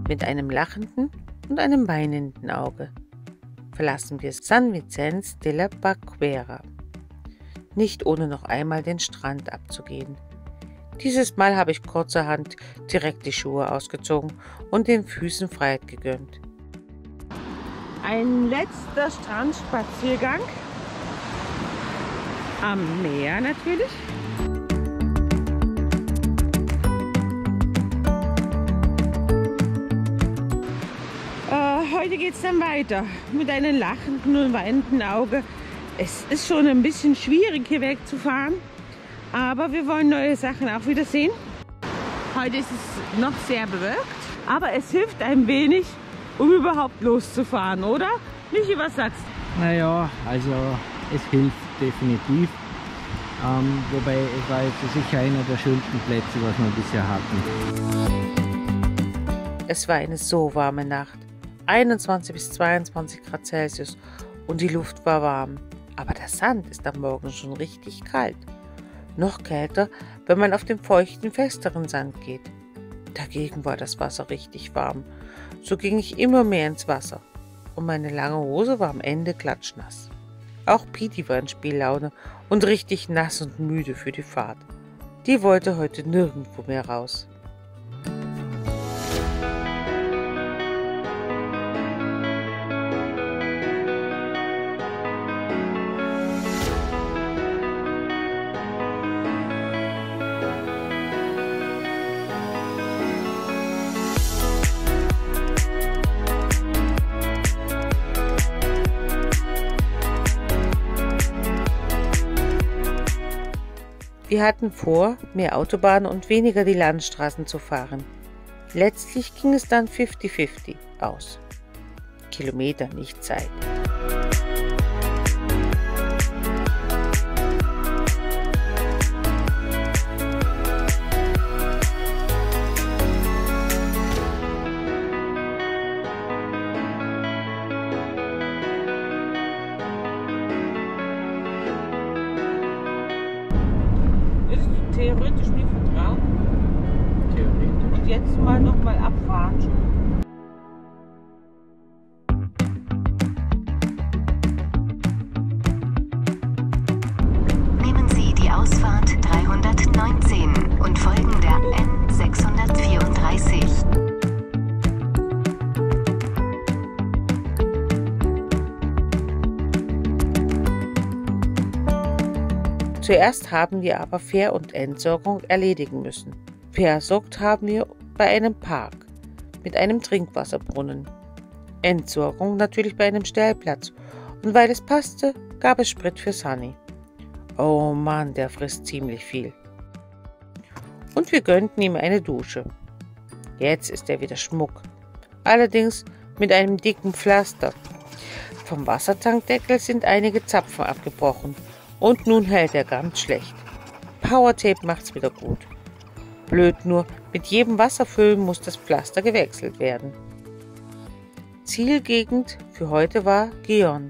Mit einem lachenden und einem weinenden Auge verlassen wir San Vicente della Barquera, nicht ohne noch einmal den Strand abzugehen. Dieses Mal habe ich kurzerhand direkt die Schuhe ausgezogen und den Füßen Freiheit gegönnt. Ein letzter Strandspaziergang am Meer natürlich. Heute geht es dann weiter mit einem lachenden und weinenden Auge. Es ist schon ein bisschen schwierig hier wegzufahren, aber wir wollen neue Sachen auch wieder sehen. Heute ist es noch sehr bewölkt, aber es hilft ein wenig, um überhaupt loszufahren, oder? Michi, was sagst du? Naja, also es hilft definitiv. Wobei es war jetzt sicher einer der schönsten Plätze, was wir bisher hatten. Es war eine so warme Nacht. 21 bis 22 Grad Celsius und die Luft war warm. Aber der Sand ist am Morgen schon richtig kalt. Noch kälter, wenn man auf den feuchten, festeren Sand geht. Dagegen war das Wasser richtig warm. So ging ich immer mehr ins Wasser. Und meine lange Hose war am Ende klatschnass. Auch Piti war in Spiellaune und richtig nass und müde für die Fahrt. Die wollte heute nirgendwo mehr raus. Wir hatten vor, mehr Autobahnen und weniger die Landstraßen zu fahren. Letztlich ging es dann 50-50 aus. Kilometer, nicht Zeit. Theoretisch mir vertrauen. Theoretisch. Und jetzt mal noch mal abfahren schon. Nehmen Sie die Ausfahrt 319 und folgen der N634. Zuerst haben wir aber Ver- und Entsorgung erledigen müssen. Versorgt haben wir bei einem Park mit einem Trinkwasserbrunnen. Entsorgung natürlich bei einem Stellplatz. Und weil es passte, gab es Sprit für Sunny. Oh Mann, der frisst ziemlich viel. Und wir gönnten ihm eine Dusche. Jetzt ist er wieder Schmuck. Allerdings mit einem dicken Pflaster. Vom Wassertankdeckel sind einige Zapfen abgebrochen. Und nun hält er ganz schlecht. Powertape macht's wieder gut. Blöd nur, mit jedem Wasserfüllen muss das Pflaster gewechselt werden. Zielgegend für heute war Gijón.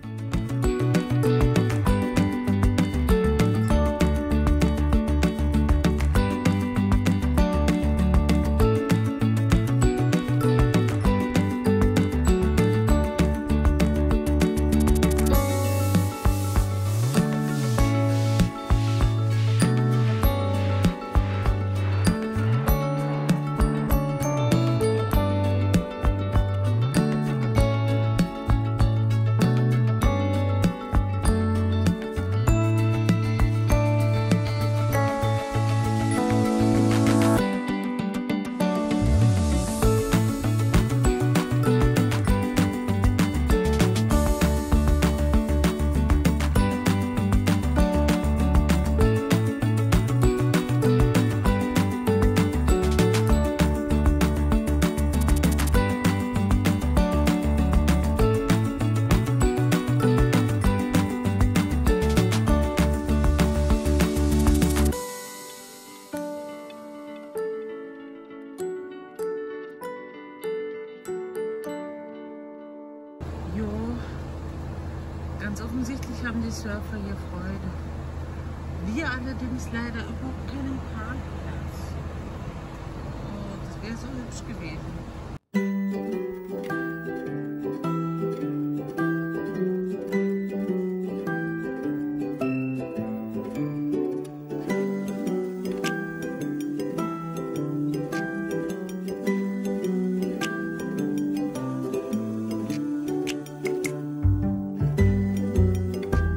Ganz offensichtlich haben die Surfer hier Freude. Wir allerdings leider überhaupt keinen Parkplatz. Oh, das wäre so hübsch gewesen.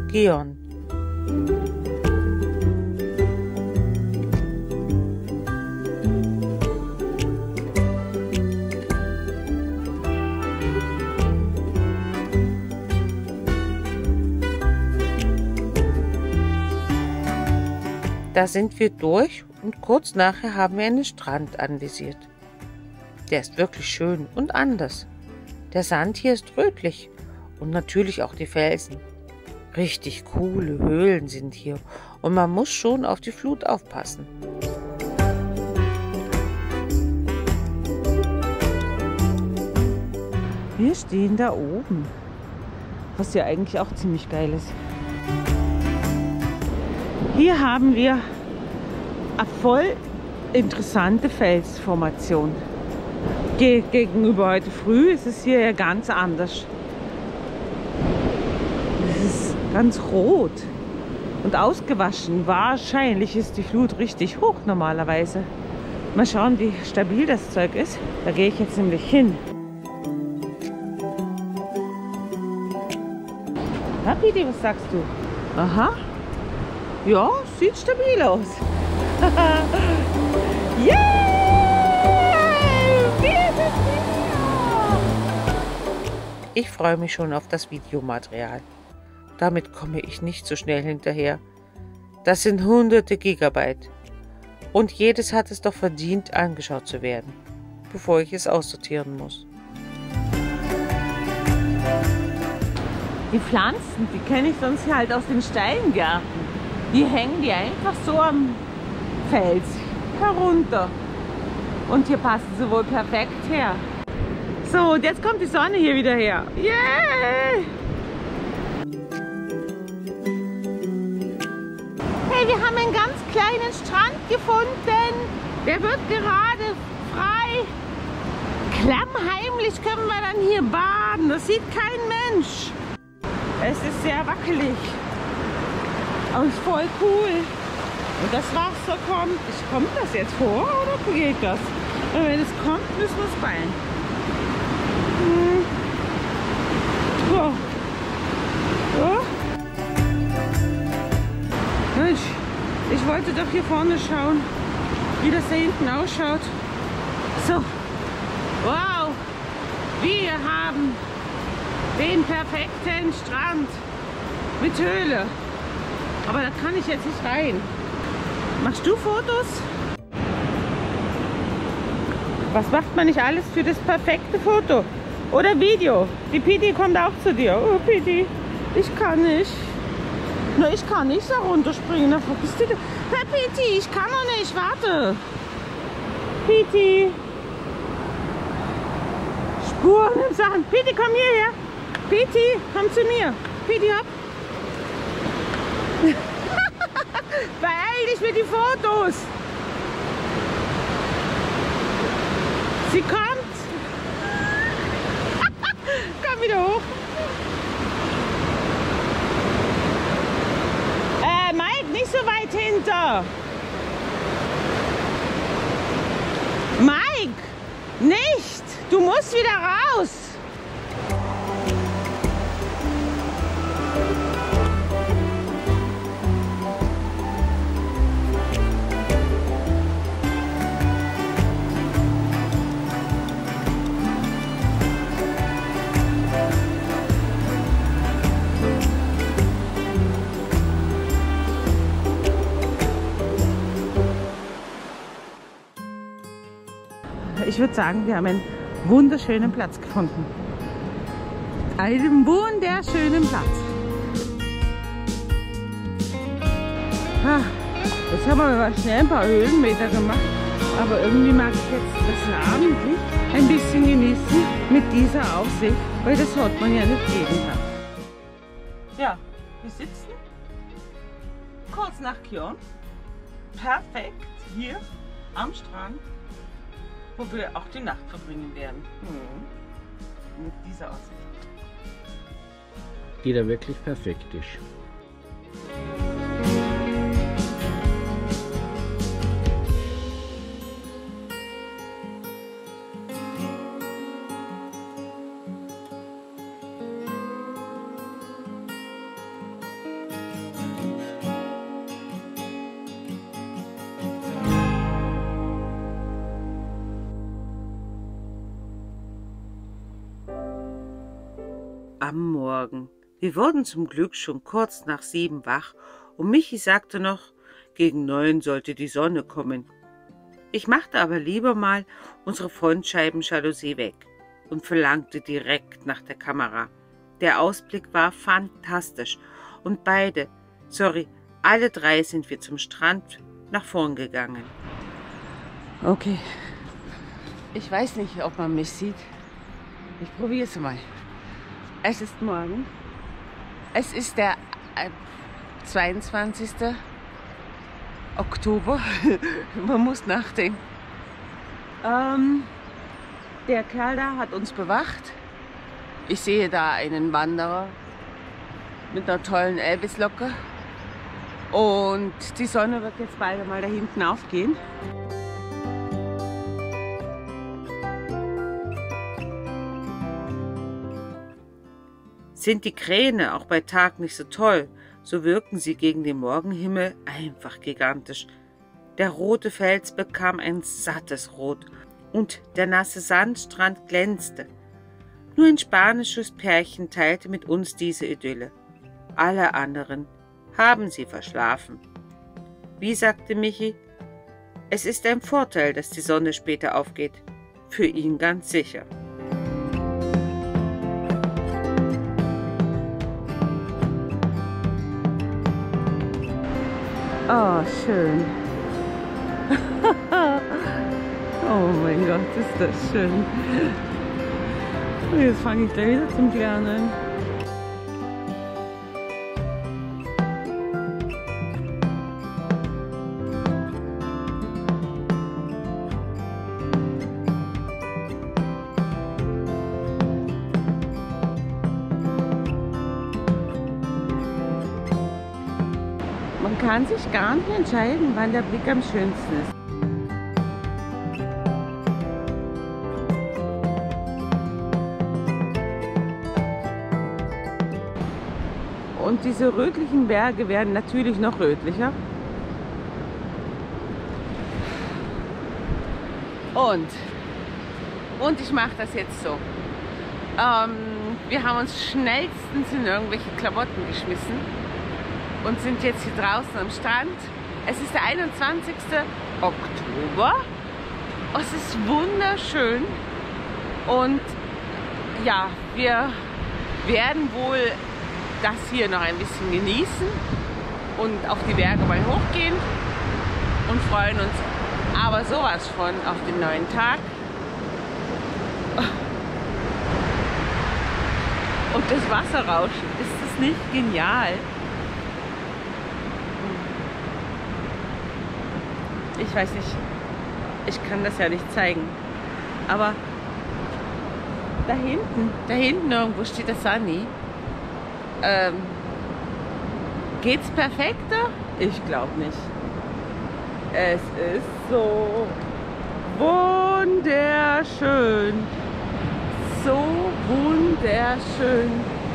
Gion. Da sind wir durch und kurz nachher haben wir einen Strand anvisiert. Der ist wirklich schön und anders. Der Sand hier ist rötlich und natürlich auch die Felsen. Richtig coole Höhlen sind hier und man muss schon auf die Flut aufpassen. Wir stehen da oben, was ja eigentlich auch ziemlich geil ist. Hier haben wir eine voll interessante Felsformation. Gegenüber heute früh ist es hier ja ganz anders. Es ist ganz rot und ausgewaschen. Wahrscheinlich ist die Flut richtig hoch normalerweise. Mal schauen, wie stabil das Zeug ist. Da gehe ich jetzt nämlich hin. Na, Pidi, was sagst du? Aha. Ja, sieht stabil aus. Yeah! Ich freue mich schon auf das Videomaterial. Damit komme ich nicht so schnell hinterher. Das sind hunderte Gigabyte. Und jedes hat es doch verdient, angeschaut zu werden, bevor ich es aussortieren muss. Die Pflanzen, die kenne ich sonst halt aus den Steingärten. Die hängen die einfach so am Fels herunter. Und hier passen sie wohl perfekt her. So, und jetzt kommt die Sonne hier wieder her. Yeah! Hey, wir haben einen ganz kleinen Strand gefunden. Der wird gerade frei. Klammheimlich können wir dann hier baden. Das sieht kein Mensch. Es ist sehr wackelig. Aber es ist voll cool. Und das Wasser kommt. Kommt das jetzt vor oder geht das? Und wenn es kommt, müssen wir es beeilen. Ja. Ja. Mensch, ich wollte doch hier vorne schauen, wie das da hinten ausschaut. So. Wow. Wir haben den perfekten Strand mit Höhle. Aber da kann ich jetzt nicht rein. Machst du Fotos? Was macht man nicht alles für das perfekte Foto? Oder Video? Die Pidi kommt auch zu dir. Oh, Pidi, ich kann nicht. Na, ich kann nicht da runterspringen. Na, vergiss du? Hey, Pidi, ich kann noch nicht. Warte. Pidi. Spuren im Sand. Pidi, komm hierher. Pidi, komm zu mir. Pidi, hopp. Beeil dich mit den Fotos. Sie kommt. Komm wieder hoch. Mike, nicht so weit hinter. Mike, nicht. Du musst wieder raus. Ich würde sagen, wir haben einen wunderschönen Platz gefunden. Einen wunderschönen Platz. Jetzt haben wir mal schnell ein paar Höhenmeter gemacht. Aber irgendwie mag ich jetzt das Abendlicht ein bisschen genießen mit dieser Aussicht, weil das hört man ja nicht jeden Tag. Ja, wir sitzen kurz nach Gion. Perfekt hier am Strand, wo wir auch die Nacht verbringen werden. Mit dieser Aussicht. Die da wirklich perfekt ist. am Morgen. Wir wurden zum Glück schon kurz nach 7 wach und Michi sagte noch, gegen 9 sollte die Sonne kommen. Ich machte aber lieber mal unsere Frontscheiben-Jalousie weg und verlangte direkt nach der Kamera. Der Ausblick war fantastisch und alle 3 sind wir zum Strand nach vorn gegangen. Okay, ich weiß nicht, ob man mich sieht. Ich probiere es mal. Es ist morgen. Es ist der 22. Oktober. Man muss nachdenken. Der Kerl da hat uns bewacht. Ich sehe da einen Wanderer mit einer tollen Elbislocke. Und die Sonne wird jetzt bald mal da hinten aufgehen. Sind die Kräne auch bei Tag nicht so toll, so wirken sie gegen den Morgenhimmel einfach gigantisch. Der rote Fels bekam ein sattes Rot und der nasse Sandstrand glänzte. Nur ein spanisches Pärchen teilte mit uns diese Idylle. Alle anderen haben sie verschlafen. Wie sagte Michi, es ist ein Vorteil, dass die Sonne später aufgeht. Für ihn ganz sicher. Oh, schön. Oh mein Gott, ist das schön. Und jetzt fange ich gleich wieder zum Lernen. Man kann sich gar nicht entscheiden, wann der Blick am schönsten ist. Und diese rötlichen Berge werden natürlich noch rötlicher. Und ich mache das jetzt so. Wir haben uns schnellstens in irgendwelche Klamotten geschmissen und sind jetzt hier draußen am Strand. Es ist der 21. Oktober. Es ist wunderschön und ja, wir werden wohl das hier noch ein bisschen genießen und auf die Berge mal hochgehen und freuen uns aber sowas von auf den neuen Tag. Und das Wasserrauschen, ist das nicht genial? Ich weiß nicht, ich kann das ja nicht zeigen, aber da hinten irgendwo steht der Sunny. Geht's perfekter? Ich glaube nicht. Es ist so wunderschön. So wunderschön.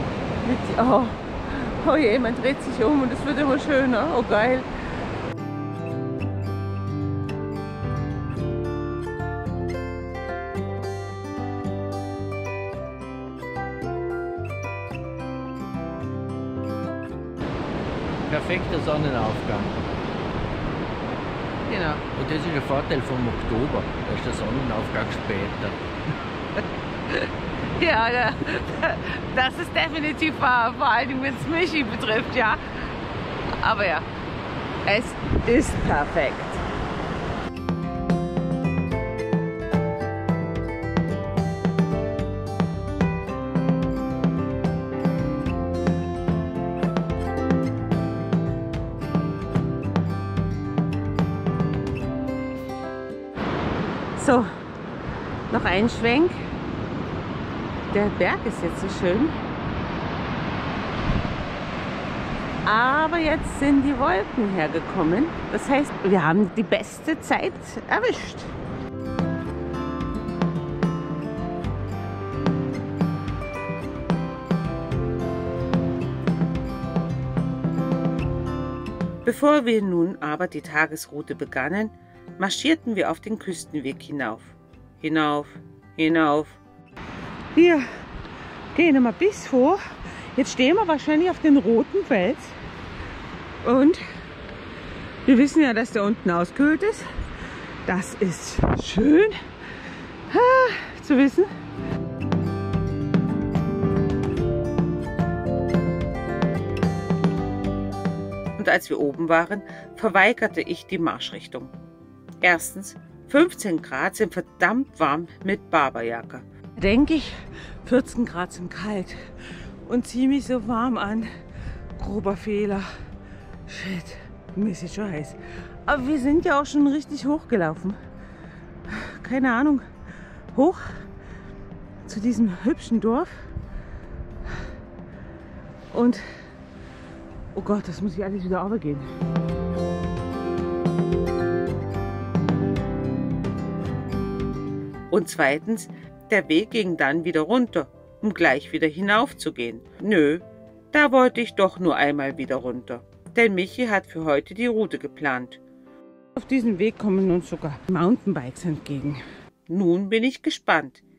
Oh je, man dreht sich um und es wird immer schöner. Oh geil. Perfekter Sonnenaufgang. Genau. Und das ist der Vorteil vom Oktober, da ist der Sonnenaufgang später. Ja, das ist definitiv wahr, vor allem wenn es Michi betrifft, ja. Aber ja, es ist perfekt. So, noch ein Schwenk. Der Berg ist jetzt so schön. Aber jetzt sind die Wolken hergekommen. Das heißt, wir haben die beste Zeit erwischt. Bevor wir nun aber die Tagesroute begannen, marschierten wir auf den Küstenweg hinauf. Hinauf, hinauf. Hier Gehen wir bis vor. Jetzt stehen wir wahrscheinlich auf den roten Fels. Und wir wissen ja, dass der unten ausgehöhlt ist. Das ist schön zu wissen. Und als wir oben waren, verweigerte ich die Marschrichtung. Erstens, 15 Grad sind verdammt warm mit Barberjacke. Denke ich, 14 Grad sind kalt und ziehe mich so warm an. Grober Fehler. Shit, mir ist jetzt schon heiß. Aber wir sind ja auch schon richtig hochgelaufen. Keine Ahnung. Hoch zu diesem hübschen Dorf. Und oh Gott, das muss ich alles wieder runtergehen. Und zweitens, der Weg ging dann wieder runter, um gleich wieder hinauf zu gehen. Nö, da wollte ich doch nur einmal wieder runter. Denn Michi hat für heute die Route geplant. Auf diesem Weg kommen uns sogar Mountainbikes entgegen. Nun bin ich gespannt.